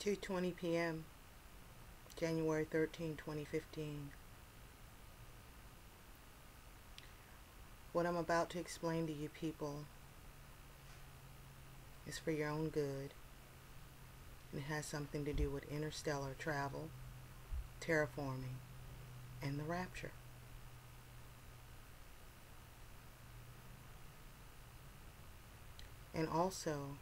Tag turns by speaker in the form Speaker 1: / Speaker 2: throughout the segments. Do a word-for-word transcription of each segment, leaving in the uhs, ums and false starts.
Speaker 1: two twenty p m January thirteenth, twenty fifteen. What I'm about to explain to you people is for your own good. And it has something to do with interstellar travel, terraforming, and the rapture. And also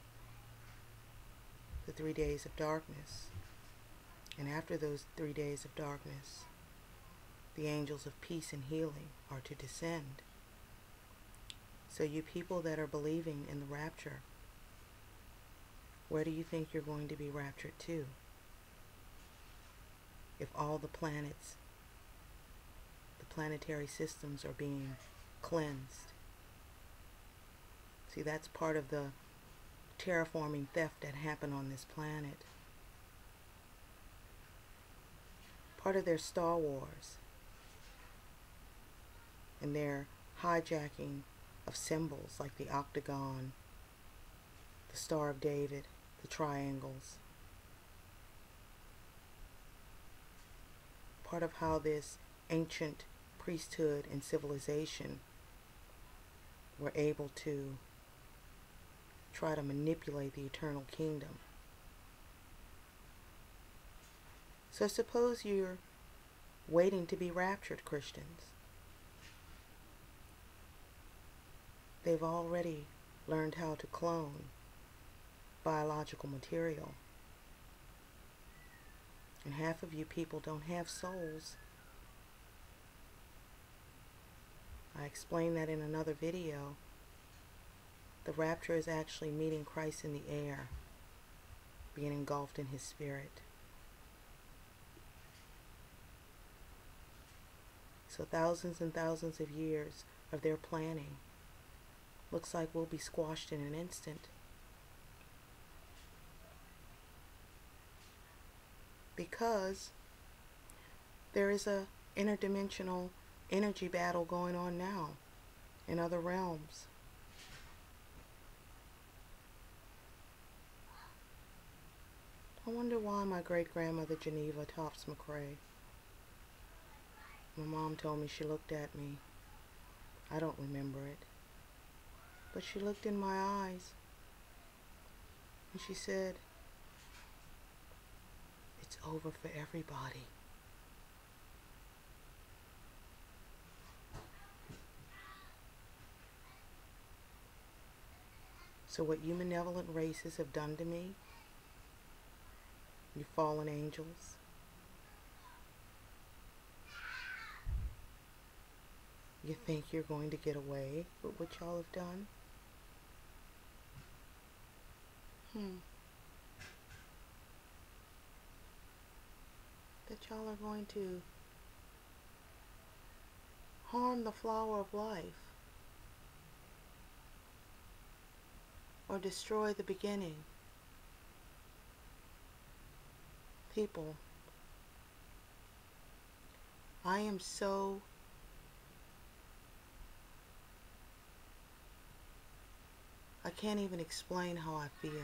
Speaker 1: the three days of darkness. And after those three days of darkness, the angels of peace and healing are to descend. So you people that are believing in the rapture, where do you think you're going to be raptured to? If all the planets, the planetary systems are being cleansed. See, that's part of the terraforming theft that happened on this planet. Part of their Star Wars and their hijacking of symbols like the octagon, the Star of David, the triangles. Part of how this ancient priesthood and civilization were able to try to manipulate the eternal kingdom. So suppose you're waiting to be raptured, Christians. They've already learned how to clone biological material. And half of you people don't have souls. I explained that in another video. The rapture is actually meeting Christ in the air, being engulfed in his spirit. So thousands and thousands of years of their planning looks like we'll be squashed in an instant. Because there is a interdimensional energy battle going on now in other realms. I wonder why my great-grandmother Geneva Tops McCrae. My mom told me she looked at me. I don't remember it. But she looked in my eyes and she said, "It's over for everybody." So what you malevolent races have done to me, you fallen angels, you think you're going to get away with what y'all have done? Hmm. That y'all are going to harm the flower of life or destroy the beginning. People, I am so I can't even explain how I feel.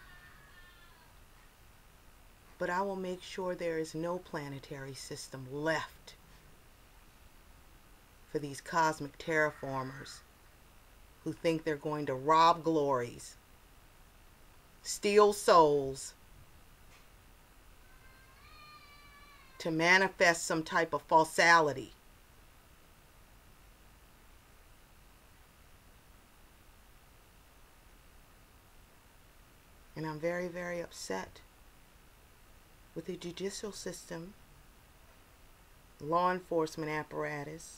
Speaker 1: But I will make sure there is no planetary system left for these cosmic terraformers who think they're going to rob glories, steal souls, to manifest some type of falsality. And I'm very, very upset with the judicial system, law enforcement apparatus,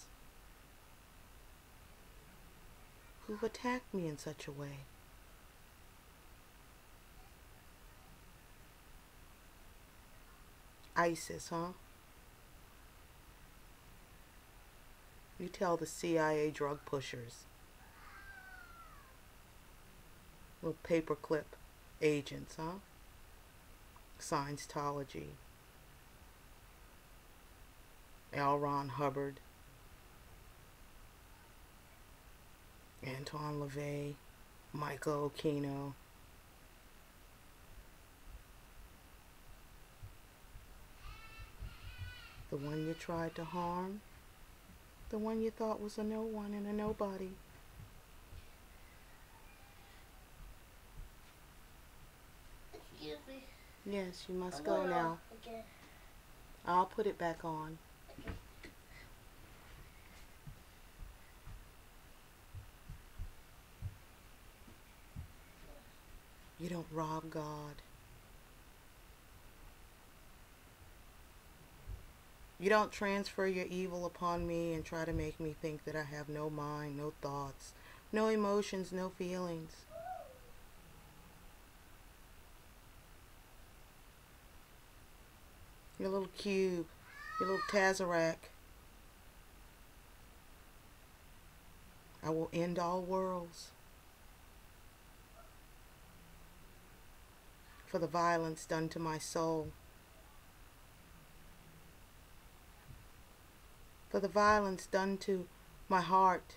Speaker 1: who've attacked me in such a way. ISIS, huh? You tell the C I A drug pushers, little paperclip agents, huh? Scientology, L. Ron Hubbard, Anton LaVey, Michael Okino, The one you tried to harm. The one you thought was a no one and a nobody.
Speaker 2: Excuse me.
Speaker 1: Yes, you must
Speaker 2: I'm
Speaker 1: go
Speaker 2: going
Speaker 1: now.
Speaker 2: off again.
Speaker 1: I'll put it back on.
Speaker 2: Okay.
Speaker 1: You don't rob God. You don't transfer your evil upon me and try to make me think that I have no mind, no thoughts, no emotions, no feelings. Your little cube, your little Tazerac. I will end all worlds for the violence done to my soul, for the violence done to my heart.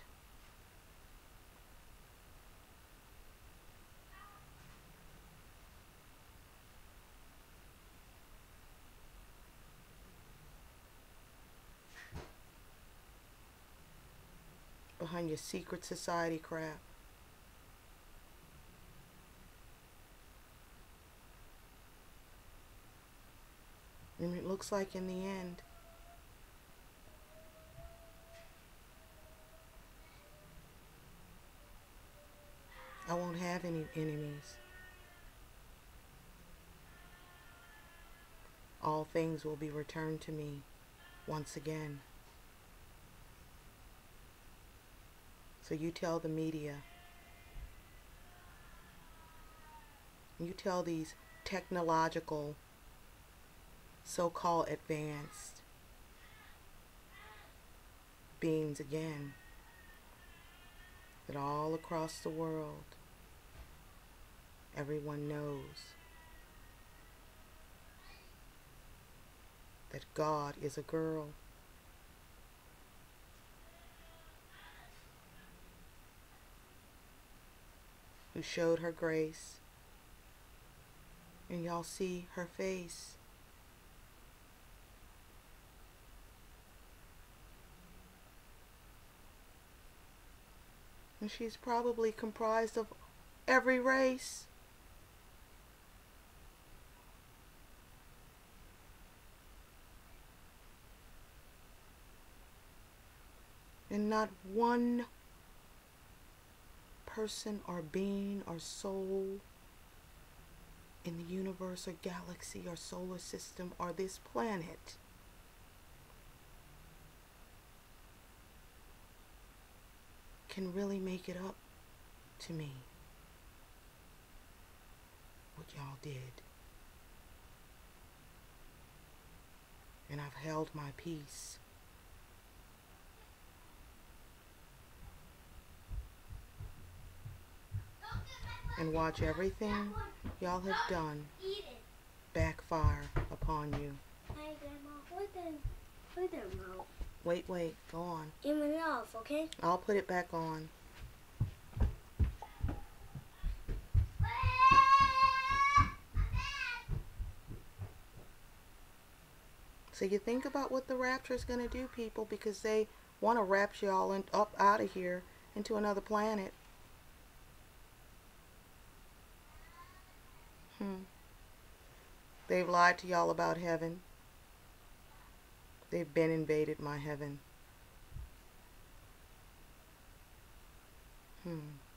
Speaker 1: Behind your secret society crap. And it looks like in the end, I won't have any enemies. All things will be returned to me once again. So you tell the media, you tell these technological, so-called advanced beings again, that all across the world, everyone knows that God is a girl. Who showed her grace, and y'all see her face. And she's probably comprised of every race. And not one person or being or soul in the universe or galaxy or solar system or this planet can really make it up to me what y'all did. And I've held my peace. And watch everything y'all have done backfire upon you.
Speaker 2: Hi, Grandma. Put them, put them out.
Speaker 1: Wait, wait, go on.
Speaker 2: Give it off, okay?
Speaker 1: I'll put it back on. So you think about what the rapture is going to do, people, because they want to rapture y'all in, up out of here into another planet. Hmm. They've lied to y'all about heaven. They've been invaded my heaven. Hmm.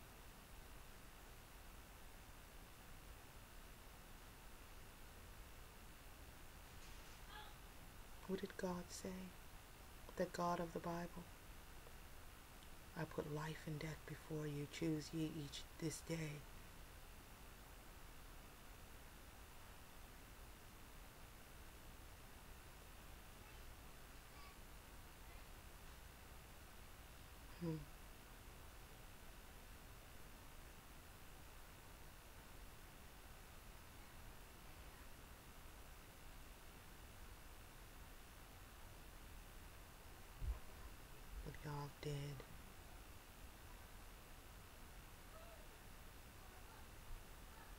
Speaker 1: What did God say? The God of the Bible. I put life and death before you. Choose ye each this day. Hmm. What y'all did.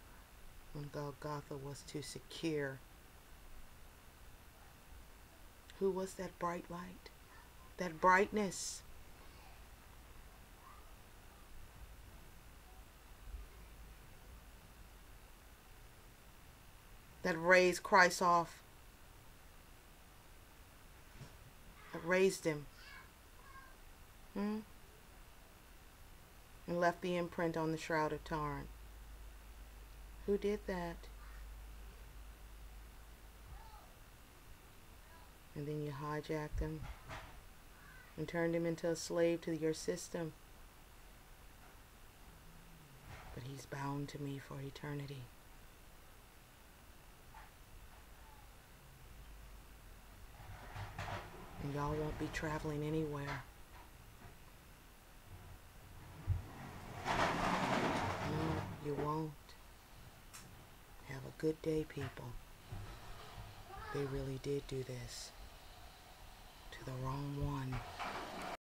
Speaker 1: When Golgotha was to secure Who was that bright light? That brightness. That raised Christ off. That raised him. Hmm? And left the imprint on the shroud of Turin. Who did that? And then you hijacked him and turned him into a slave to your system. But he's bound to me for eternity. And y'all won't be traveling anywhere. No, you won't. Have a good day, people. They really did do this to the wrong one.